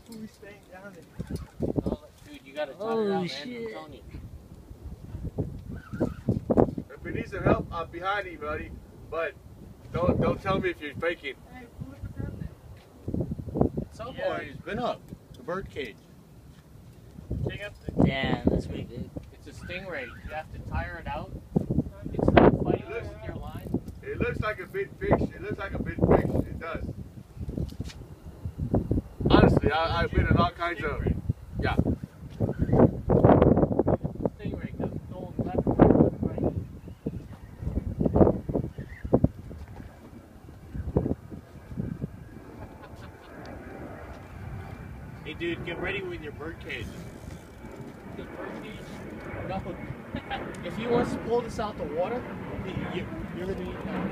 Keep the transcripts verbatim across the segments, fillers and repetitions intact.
Who's staying down there? Oh, dude, you gotta tire Oh, it out, shit. man. I'm telling you. If you need some help, I'm behind you, buddy. But don't don't tell me if you're faking. Hey, pull up and down there. Some Yeah. boy has been up. The bird cage. Check out the. Damn, that's pretty big. It's a stingray. You have to tire it out. It's not fighting with your line. It looks like a big fish. It looks like a big fish. It does. Honestly, I, I've been in all kinds of. Yeah. Stingray goes going left, right, left, right. Hey, dude, get ready with your bird cage. The bird cage? No. If he wants to pull this out the water, you, you're gonna eat that.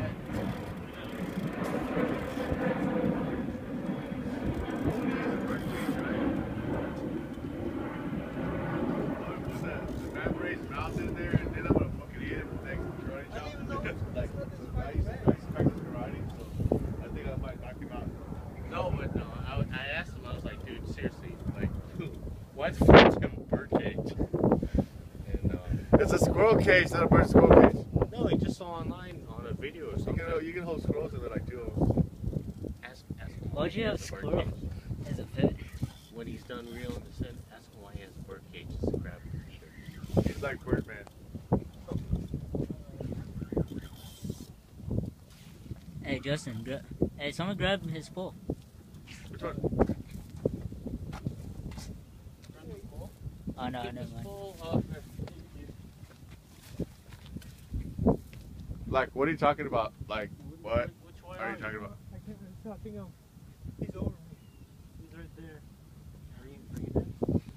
Mouse in there, and then I'm gonna fucking eat him next karate chop. Like, I used to I used to practice karate, so I think I might knock him out. No, but no, I, I asked him, I was like, dude, seriously, like, why the fuck is him a bird cage? And, uh, It's a squirrel cage, not a bird squirrel cage. no, he just saw online on a video or You something. can, you can hold squirrels in there like two of them. Ask, ask him Why'd you he have has a bird squirrel cage. as a pet? When he's done reeling this in, ask him why he has a bird cage as a crab eater. He's like Birdman. Hey, Justin, gra hey, someone grab his pole. Which one? Oh, no, Get never this mind. full, uh, Like, what are you talking about? Like, what Which one are you talking about? I can't really tell. I think I'm. He's over me. He's right there. Bring, bring it in.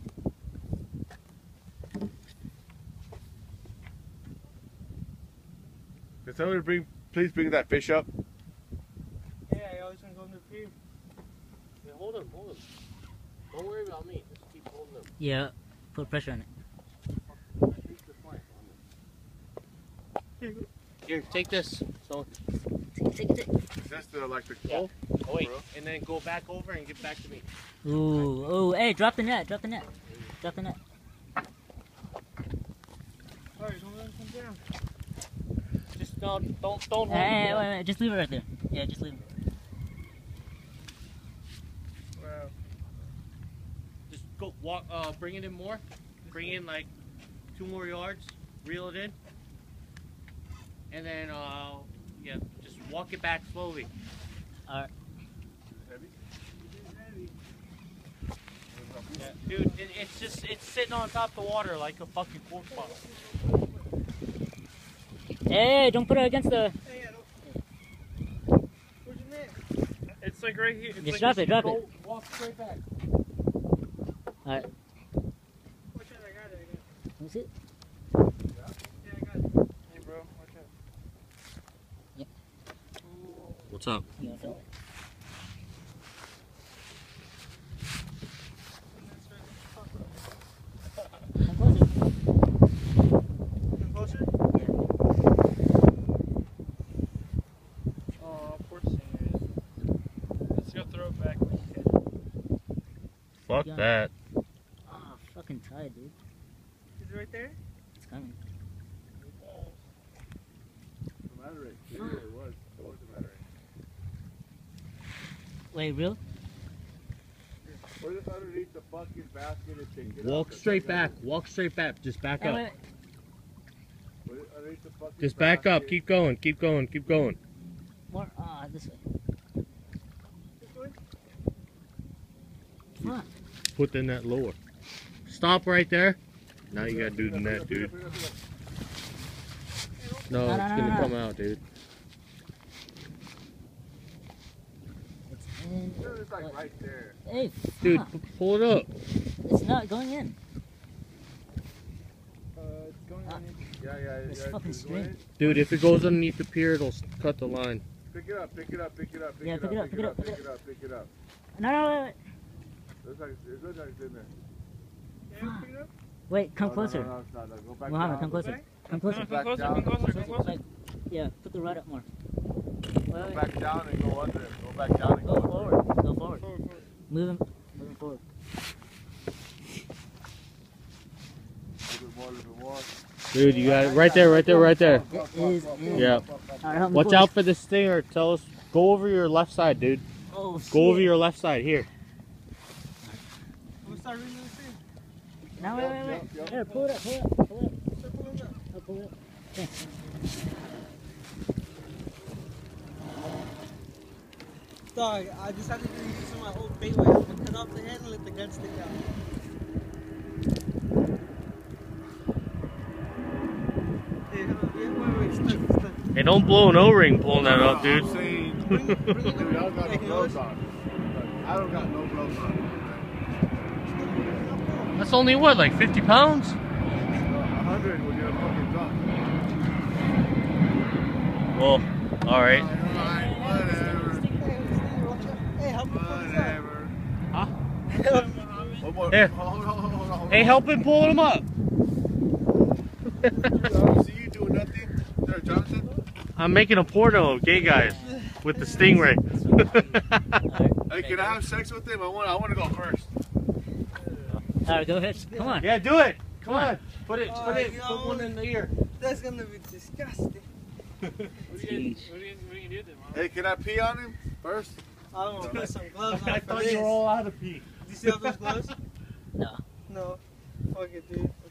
Can somebody bring, please bring that fish up? Yeah, I always want to go in the pier. Yeah, hold him, hold him. Don't worry about me. Just keep holding him. Yeah, put pressure on it. I think the flight on him. Here, take this. So, Take it, take it, take it. Is this the, like, the Yeah. pole? oh wait, Bro. and then go back over and get back to me. Ooh, oh, hey, drop the net, drop the net. Drop the net. Alright, don't let him come down. Just no, don't, don't hold Hey, hey, him. wait, wait, just leave it right there. Yeah, just leave it. Wow. Just go walk. Uh, bring it in more. Bring in like two more yards. Reel it in, and then uh, yeah, just walk it back slowly. Alright. Yeah, dude, it, it's just it's sitting on top of the water like a fucking cork bottle. Hey, don't put it against the... Hey, I don't. Where's your net? It's like right here. It's Just like drop you it, drop go- it. Walk straight back. Alright. Watch out, I got it. I got it. That's it? Yeah, I got it. Hey, bro, watch out. What's up? You wanna film it? Come closer. Come closer? Oh, poor stingray. Let's go throw it back. Fuck Yeah. that. Oh, fucking tied, dude. Is it right there? It's coming. The matter is, it was. It was the matter. Wait, real? Put it underneath the fucking basket and take it Walk out. straight back. Walk straight back. Just back Hey, up. wait, Put it underneath the fucking Just back up. basket. Keep going. Keep going. Keep going. more, ah, this way. This way? Fuck. Put the net lower. Stop right there. Now you gotta do the net, dude. No, No, it's no, no, gonna no. come out, dude. It's in. It's like right there. Hey, Dude, fuck. p- pull it up. It's not going in. Uh, it's going Ah. on in. Yeah, yeah, This yeah. fucking Just go in. string. Dude, if it goes underneath the pier, it'll s- cut the line. Pick it up, pick it up, pick it up, pick Yeah, it pick it up, up, pick it up, pick it up, pick it up. No, no, wait, wait. Looks like it looks like it's in there. Yeah, pick it up. Wait, come No, closer. No, no, no, it's not. No, go back Muhammad, down. come closer. Back? Come closer. No, Back come closer, down. come closer, come Closer, closer. like, yeah, put the rod up more. Wait, Go wait. back down and go under it. Go back down and Go go under forward. Go forward. Forward, forward. Moving, moving forward. pull. A little bit more, a little bit more. Dude, you got it right there, right there, right there. It is in. Yeah. Alright, help me Watch push. out for the stinger. Tell us. Go over your left side, dude. Oh, shit. Go over your left side here. We'll start reading the thing. Now, wait, wait, wait. Yep, yep. Here, pull it up, pull it up, pull it up. Start pulling up. I'll pull it up. Dog, I decided to use my old bait wire. I'm gonna cut off the head and let the gun stick out. Hey, hold on. Yeah, wait, wait, stuck, stuck. Hey, don't blow an O-ring pulling that up, dude. I'm saying, Bring it, bring it dude, I up. don't got no Hey, gloves yours? on. I don't got no gloves on. That's only what, like fifty pounds? A hundred when you're a fucking drunk. Well, all right. Alright, whatever. Hey, Steve, watch out. Hey, help me pull this up. Whatever. Huh? One more. Here. Hold on, hold on, hold on, hold on. Hey, help him pull him up. I see you doing nothing there, Jonathan. I'm making a porno of gay guys with the stingray. Hey, can I have sex with him? I want. I want to go first. Alright, go ahead. Come on. Yeah, do it. Come on. Put it. Oh, Put it. yo. Put one in the ear. That's gonna be disgusting. What are you Jeez. gonna, what are you, what are you gonna do then, Mom? Hey, can I pee on him first? I'm gonna put some gloves on I for thought this. you were all out of pee. Do you still have those gloves? No. No. Fuck it, dude.